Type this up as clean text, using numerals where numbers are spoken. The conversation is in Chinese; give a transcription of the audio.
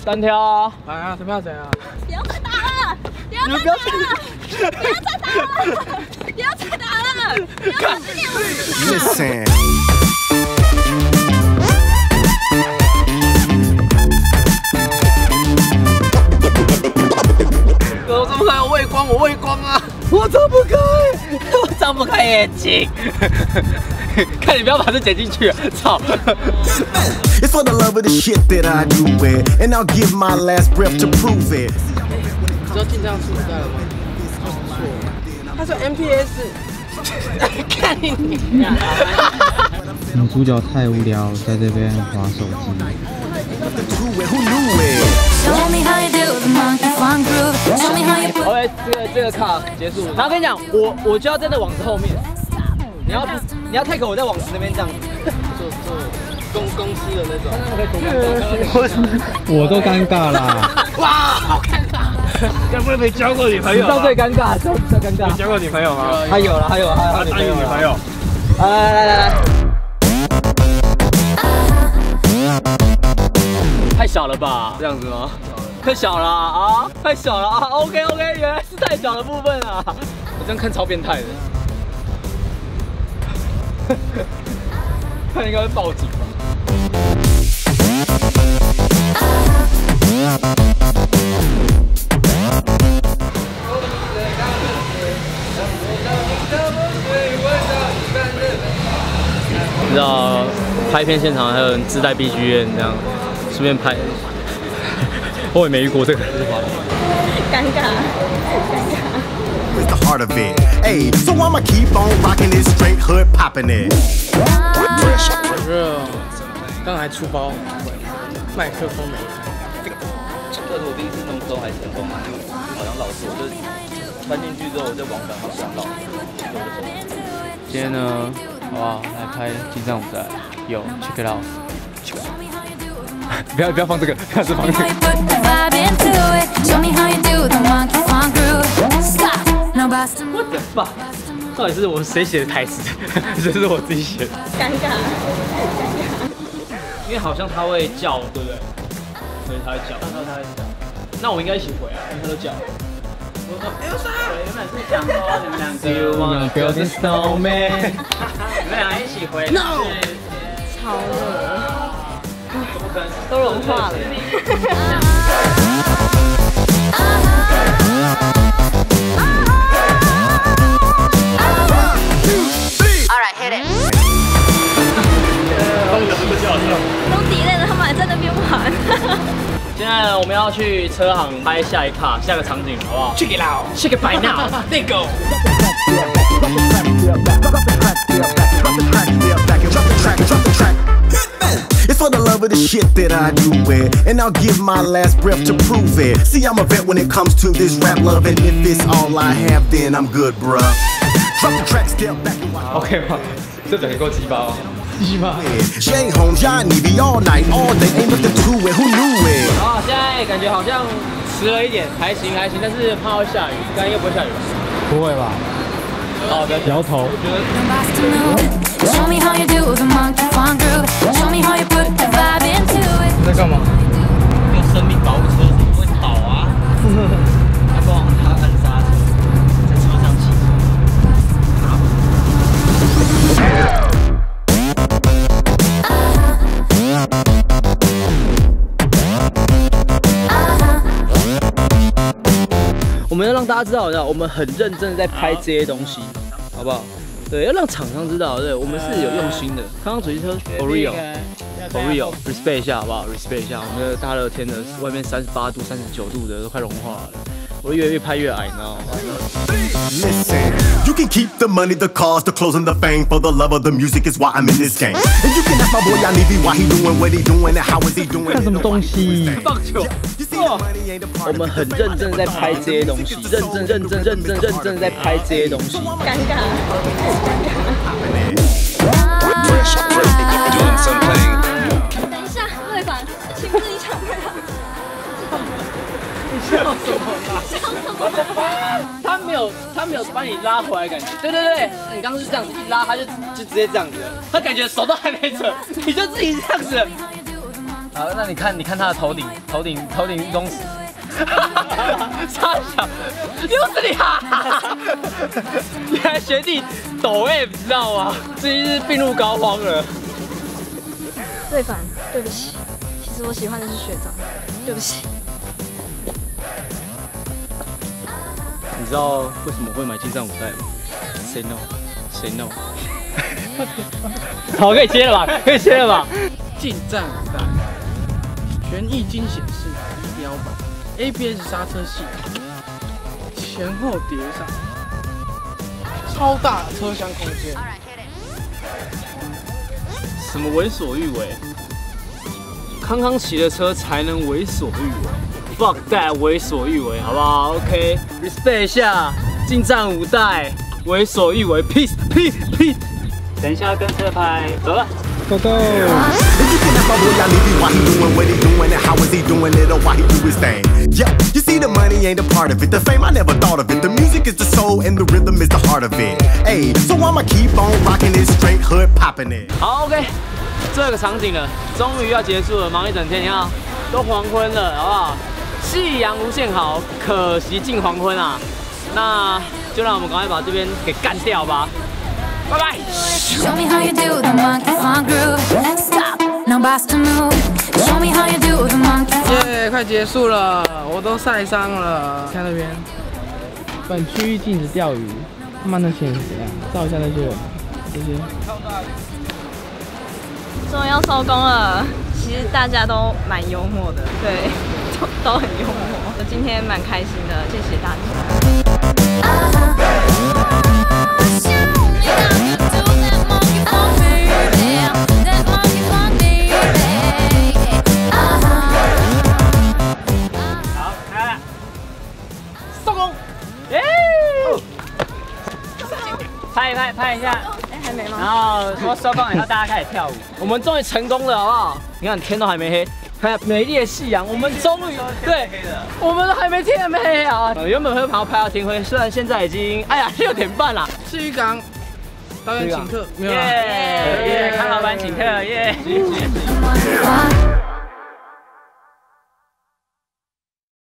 单挑啊！ 来啊，怎么样？怎样？ 不要再打了！不要再打了！不要再打了！不要再打了！不要再打了 Listen. 我怎么还有畏光？我畏光啊！我张不开，我张不开眼睛。看你不要把这剪进去，操！ It's for the love of the shit that I do it, and I'll give my last breath to prove it. 你知道进这样出代了吗？不错，他说 MPS。看你！ 女主角太无聊，在这边滑手机。 OK， 这个卡结束。然后跟你讲，我就要站在网子后面，你要take我在网子那边这样，做公司的那种。 我都尴尬啦！ 哇，好尴尬！ 该不会没交过女朋友？ 到最尴尬，最尴尬。 你交过女朋友吗？ 他有了，他有女朋友。 来。太小了吧？这样子吗？太小了啊！太小了啊 ！OK， 原来是太小的部分啊！我这样看超变态的，看应该会报警吧？你知道拍片现场还有人自带 BGM 这样，顺便拍。我也没遇过这个。 尴尬。 It's the heart of it. Hey, so I'ma keep on rocking it, straight hood popping it. 好热哦，刚才出包，麦克风没开。 这是我第一次弄都还成功嘛，因为好像老师我就穿进去之后，我就往返好想老师。 今天呢，好不好？来拍机上舞台，有 check it out。不要放这个，不要放这个。我的爸，到底是我谁写的台词？这是我自己写的。 尴尬。 因为好像他会叫，对不对？所以他会叫。他会叫。那我应该一起回啊，因为他都叫。我说 Elsa， 原本是想说你们两个 You wanna build a snowman， 你们俩一起回。No。 超热。都融化了。Alright, hit it. 都 delay 了，他们还在那边玩。 现在呢，我们要去车行拍下一卡，下个场景，好不好 ？Check it out, check it by now, let go. It's for the love of the shit that I do it, and I'll give my last breath to prove it. See, I'm a vet when it comes to this rap love, and if it's all I have, then I'm good, bruh. Drop the track, step back and watch. OK 吗？这整个够鸡巴哦，鸡巴。 Shay home, Johnny be all night, all day, ain't nothing to it. Who knew it? 好，现在感觉好像迟了一点，还行，但是怕会下雨，刚才应该不会下雨吧？ 不会吧？ 好的， 摇头。 你在干嘛？ 用生命保护车子不会倒啊！还不让他按刹车，在车上骑我们要让大家知道，我们很认真的在拍这些东西，好不好？对，要让厂商知道，对，我们是有用心的。刚刚主机车 for real，for real，respect 一下好不好 ？respect 一下，我们的大热天的，外面38度、39度的都快融化了，我越拍越矮，你知道吗？ Listen, you can keep the money, the cars, the clothes, and the fame. For the love of the music is why I'm in this game. And you can ask my boy Yanivi why he doing what he doing and how is he doing. 看什么东西？ 棒球。我们很认真在拍这些东西，认真在拍这些东西。 尴尬。等一下，会馆，请自己抢回来。 你笑什么啦？笑什么？他没有把你拉回来，感觉。对，你刚刚是这样子一拉，他就直接这样子，他感觉手都还没扯，你就自己这样子。 好，那你看他的头顶运动史。差小，又是你啊！原来学弟抖 M， 知道吗？这一日病入膏肓了。 瑞凡，对不起，其实我喜欢的是学长，对不起。 你知道为什么会买近战5代吗 ？Say no， Say no。好，可以切了吧？可以切了吧？ 近战5代，全液晶显示仪表板。ABS 刹车系统，前后碟上，超大的车厢空间。 什么为所欲为？康康骑的车才能为所欲为 ，fuck that 为所欲为，好不好 ？OK，respect 一下，近战5代，为所欲为 ，peace。等一下跟车拍，走了。 Go go！ If you can have my boy, I leave you while he doing what he doing and how is he doing it or why he do his thing. Yeah, you see the money ain't a part of it. The fame I never thought of it. The music is the soul and the rhythm is the heart of it. Hey, so I'ma keep on rocking it, straight hood popping it. 好 ，OK， 这个场景了，终于要结束了，忙一整天，你看都黄昏了，好不好？夕阳无限好，可惜近黄昏啊。那就让我们赶快把这边给干掉吧。拜拜。 Show me how you do the monkey funk groove. Stop, no boss to move. Show me how you do the monkey funk. 耶，快结束了，我都晒伤了。看那边，本区域禁止钓鱼。他们那些人怎样？照一下那些人，这些。 终于要收工了，其实大家都蛮幽默的，对，都很幽默。我今天蛮开心的，谢谢大家。 拍一下， 哎，还没吗？ 然后说收工以后大家开始跳舞，我们终于成功了，好不好？你看天都还没黑，看美丽的夕阳，我们终于对，我们都还没天还没黑啊！原本会想要拍到天灰，虽然现在已经6点半了。 赤鱼港导演请客，没有耶，康老板请客，耶。